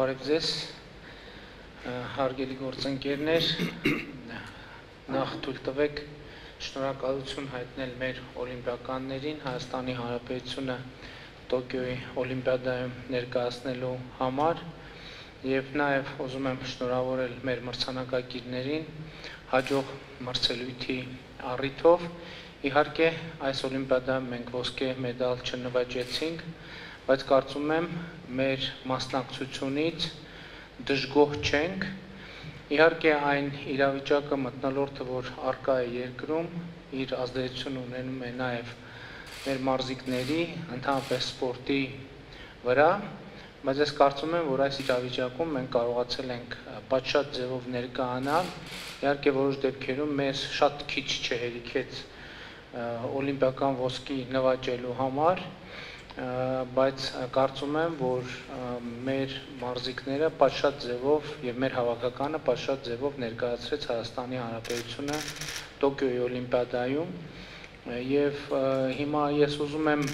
Բարև ձեզ, հարգելի գործընկերներ, նախ թույլ տվեք շնորհակալություն հայտնել մեր օլիմպիականներին, Հայաստանի Հանրապետությունը Տոկիոյի օլիմպիադայում ներկայացնելու համար եւ նաեւ ուզում եմ շնորհավորել մեր մրցանակակիրներին հաջող մրցելույթի առիթով։ Իհարկե, այս օլիմպիադայում մենք ոսկե մեդալ չնվաճեցինք, բայց կարծում եմ մեր մասնակցությունից դժգոհ չենք։ Իհարկե այն իրավիճակը մթնոլորտը, որ առկա է երկրում, իր ազդեցություն ունենում է նաև մեր մարզիկների, ընդհանրապես սպորտի վրա, բայց ես կարծում եմ, որ այս իրավիճակում մենք կարողացել ենք պատշաճ ձևով ներկայանալ։ Իհարկե որոշ դեպքերում մեզ շատ քիչ չհերիքեց օլիմպիական ոսկի նվաճելու համար, բայց կարծում եմ, որ մեր մարզիկները պատշաճ ձևով եւ մեր հավաքականը պատշաճ ձևով ներկայացրեց Հայաստանի Հանրապետությունը Տոկիոյի օլիմպիադայում եւ հիմա ես ուզում եմ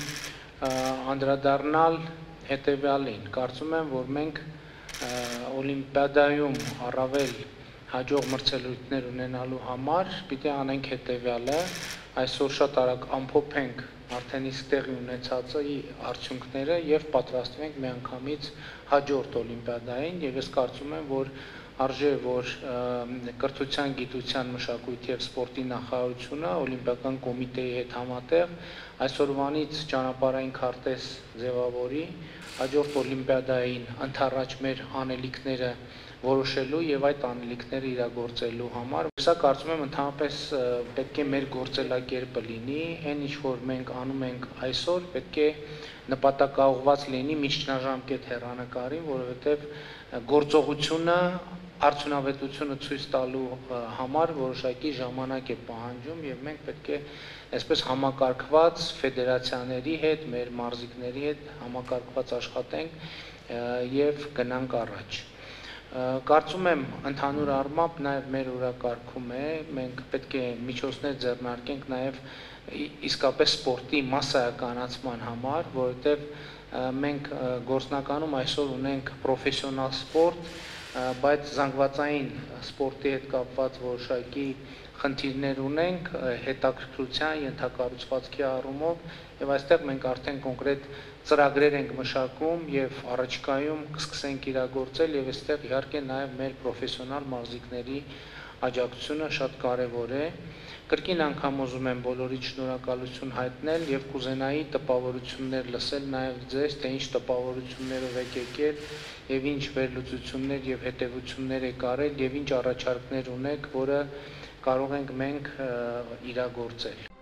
անդրադառնալ հետեւյալին։ Կարծում եմ, որ մենք օլիմպիադայում առավել հաջող մրցելույթներ ունենալու համար պիտի անենք հետեւյալը, այսօր շատ արագ ամփոփենք արդեն իսկ տեղի ունեցածի արդյունքները եւ պատրաստվենք միանգամից հաջորդ օլիմպիադային եւ ես կարծում եմ, որ արժե որ կրթության, գիտության, մշակույթի եւ սպորտի նախարարությունը օլիմպիական կոմիտեի հետ համատեղ այսօրվանից ճանապարհային քարտեզ ձևավորի հաջորդ օլիմպիադային ընդառաջ մեր անելիքները որոշելու եւ այդ անելիքները իրագործելու համար։ Սա կարծում եմ ընդհանրապես պետք է մեր գործելակերպը լինի, այն ինչ որ մենք անում ենք այսօր, պետք է նպատակաուղղված լինի միջնաժամկետ հեռանկարին, որովհետեւ գործողությունը արդյունավետությունը ցույց տալու համար որոշակի ժամանակ է պահանջում եւ մենք պետք է այսպես համակարգված ֆեդերացիաների հետ, մեր մարզիկների հետ համակարգված աշխատենք եւ գնանք առաջ։ Կարծում եմ ընդհանուր առմամբ նաև մեր օրակարգում է, մենք պետք է միջոցներ ձեռնարկենք նաև իսկապես սպորտի մասսայականացման համար, որովհետև մենք գործնականում այսօր ունենք պրոֆեսիոնալ սպորտ, բայց զանգվածային սպորտի հետ կապված որոշակի խնդիրներ ունենք հետաքրքրության, ենթակառուցվածքի առումով եւ այստեղ մենք արդեն կոնկրետ ծրագրեր ենք մշակում եւ առաջիկայում կսկսենք իրագործել եւ այստեղ իհարկե նաեւ մեր պրոֆեսիոնալ մարզիկների աջակցությունը շատ կարեւոր է։ Կրկին անգամ ուզում եմ բոլորիդ շնորհակալություն հայտնել եւ կուզենայի տպավորություններ լսել նաեւ ձեզ, թե ինչ տպավորություններով եք եկել եւ ինչ վերլուծություններ եւ հետեւություններ եք արել եւ ինչ առաջարկներ ունեք, որը կարող ենք մենք իրագործել։